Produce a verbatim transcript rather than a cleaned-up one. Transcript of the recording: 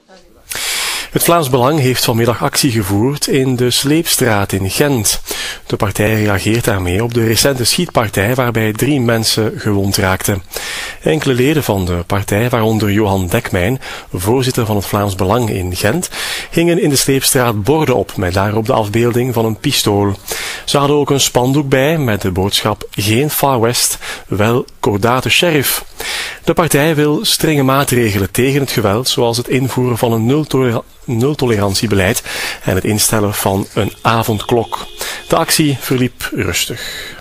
Het Vlaams Belang heeft vanmiddag actie gevoerd in de Sleepstraat in Gent. De partij reageert daarmee op de recente schietpartij waarbij drie mensen gewond raakten. Enkele leden van de partij, waaronder Johan Dekmijn, voorzitter van het Vlaams Belang in Gent, hingen in de Sleepstraat borden op met daarop de afbeelding van een pistool. Ze hadden ook een spandoek bij met de boodschap geen Far West, wel Kordate Sheriff. De partij wil strenge maatregelen tegen het geweld, zoals het invoeren van een nultolerantie nultolerantiebeleid en het instellen van een avondklok. De actie verliep rustig.